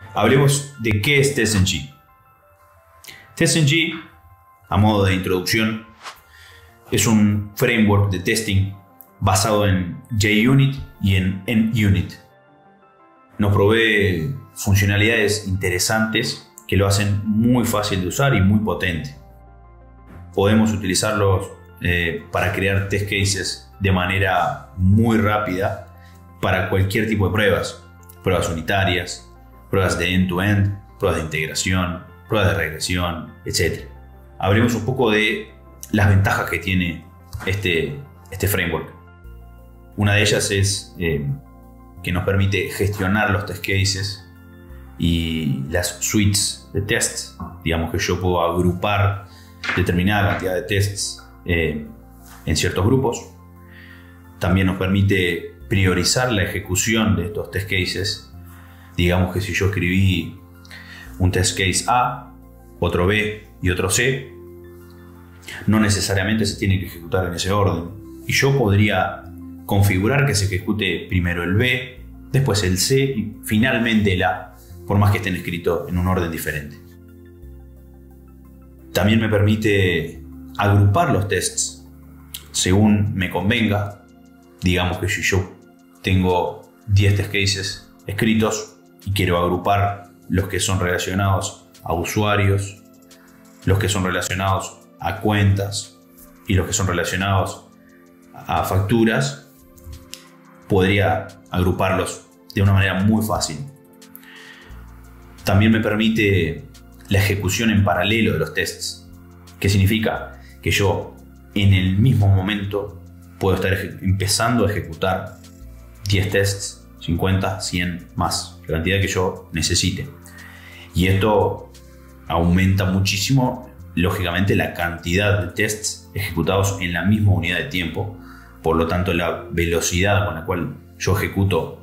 Hablemos de qué es TestNG. TestNG, a modo de introducción, es un framework de testing basado en JUnit y en NUnit. Nos provee funcionalidades interesantes que lo hacen muy fácil de usar y muy potente. Podemos utilizarlos para crear test cases de manera muy rápida para cualquier tipo de pruebas. Pruebas unitarias, pruebas de end-to-end, pruebas de integración, pruebas de regresión, etc. Hablemos un poco de las ventajas que tiene este framework. Una de ellas es que nos permite gestionar los test cases y las suites de tests. Digamos que yo puedo agrupar determinada cantidad de tests en ciertos grupos. También nos permite priorizar la ejecución de estos test cases. Digamos que si yo escribí un test case A, otro B y otro C, no necesariamente se tiene que ejecutar en ese orden. Y yo podría configurar que se ejecute primero el B, después el C y finalmente el A, por más que estén escritos en un orden diferente. También me permite agrupar los tests según me convenga. Digamos que si yo tengo 10 test cases escritos y quiero agrupar los que son relacionados a usuarios, los que son relacionados a cuentas y los que son relacionados a facturas, podría agruparlos de una manera muy fácil. También me permite la ejecución en paralelo de los tests. ¿Qué significa? Que yo en el mismo momento puedo estar empezando a ejecutar 10 tests, 50, 100 más, la cantidad que yo necesite. Y esto aumenta muchísimo, lógicamente, la cantidad de tests ejecutados en la misma unidad de tiempo. Por lo tanto, la velocidad con la cual yo ejecuto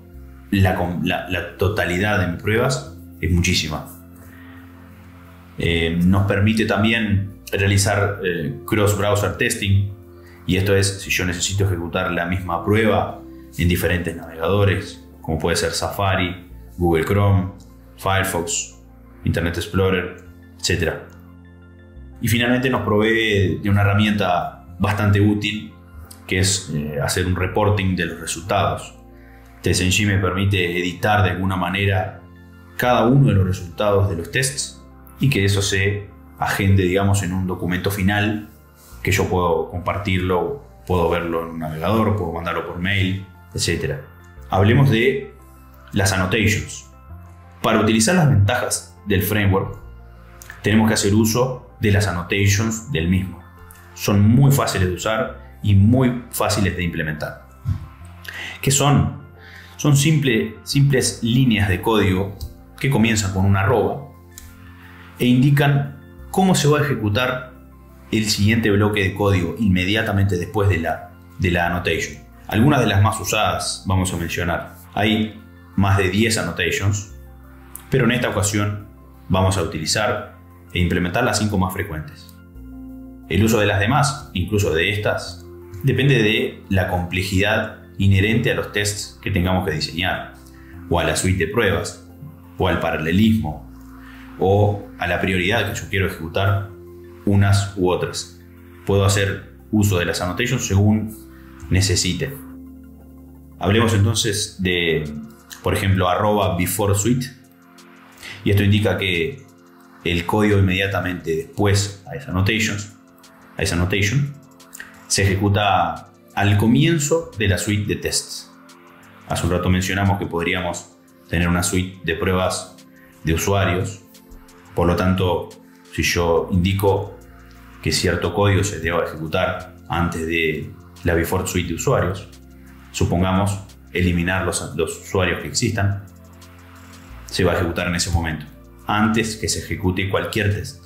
la totalidad de mis pruebas es muchísima. Nos permite también realizar cross-browser testing. Y esto es si yo necesito ejecutar la misma prueba en diferentes navegadores, como puede ser Safari, Google Chrome, Firefox, Internet Explorer, etc. Y finalmente nos provee de una herramienta bastante útil, que es hacer un reporting de los resultados. TestNG me permite editar de alguna manera cada uno de los resultados de los tests y que eso se agende, digamos, en un documento final que yo puedo compartirlo, puedo verlo en un navegador, puedo mandarlo por mail, etc. Hablemos de las annotations. Para utilizar las ventajas del framework, tenemos que hacer uso de las annotations del mismo. Son muy fáciles de usar y muy fáciles de implementar. ¿Qué son? Son simples líneas de código que comienzan con una arroba e indican cómo se va a ejecutar el siguiente bloque de código inmediatamente después de la annotation. Algunas de las más usadas vamos a mencionar. Hay más de 10 annotations, pero en esta ocasión vamos a utilizar e implementar las 5 más frecuentes. El uso de las demás, incluso de estas, depende de la complejidad inherente a los tests que tengamos que diseñar, o a la suite de pruebas, o al paralelismo, o a la prioridad que yo quiero ejecutar unas u otras. Puedo hacer uso de las annotations según necesite. Hablemos entonces de, por ejemplo, @beforeSuite, y esto indica que el código inmediatamente después a esa annotation se ejecuta al comienzo de la suite de tests. Hace un rato mencionamos que podríamos tener una suite de pruebas de usuarios. Por lo tanto, si yo indico que cierto código se deba ejecutar antes de la before suite de usuarios, supongamos eliminar los usuarios que existan, se va a ejecutar en ese momento, antes que se ejecute cualquier test.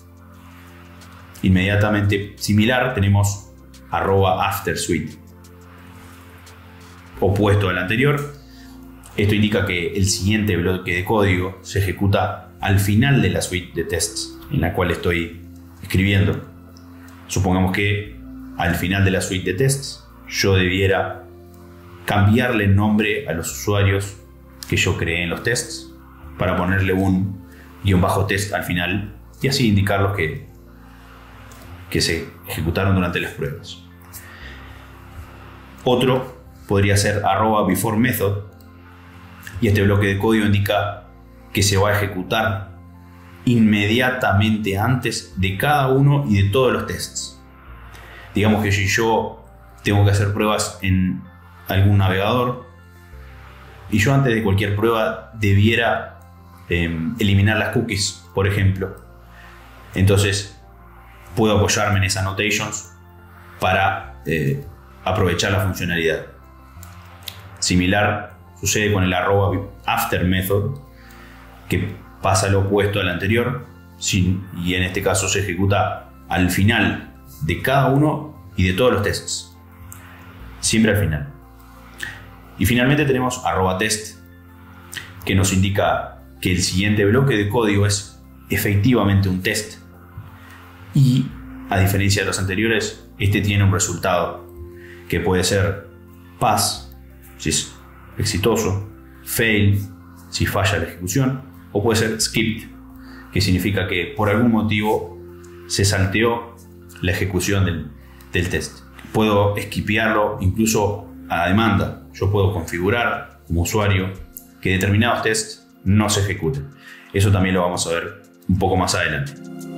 Inmediatamente similar tenemos @afterSuite, opuesto al anterior. Esto indica que el siguiente bloque de código se ejecuta al final de la suite de tests en la cual estoy escribiendo. Supongamos que al final de la suite de tests yo debiera cambiarle el nombre a los usuarios que yo creé en los tests para ponerle un -test al final y así indicar los que se ejecutaron durante las pruebas. Otro podría ser @beforeMethod, y este bloque de código indica que se va a ejecutar inmediatamente antes de cada uno y de todos los tests. Digamos que si yo tengo que hacer pruebas en algún navegador y yo antes de cualquier prueba debiera eliminar las cookies, por ejemplo, entonces puedo apoyarme en esas annotations para aprovechar la funcionalidad. Similar sucede con el @afterMethod, que pasa lo opuesto al anterior, y en este caso se ejecuta al final de cada uno y de todos los tests. Siempre al final. Y finalmente tenemos @test, que nos indica que el siguiente bloque de código es efectivamente un test. Y a diferencia de los anteriores, este tiene un resultado que puede ser pass, si es exitoso, fail, si falla la ejecución, o puede ser skipped, que significa que por algún motivo se salteó la ejecución del test. Puedo skipearlo incluso a demanda. Yo puedo configurar como usuario que determinados tests no se ejecuten. Eso también lo vamos a ver un poco más adelante.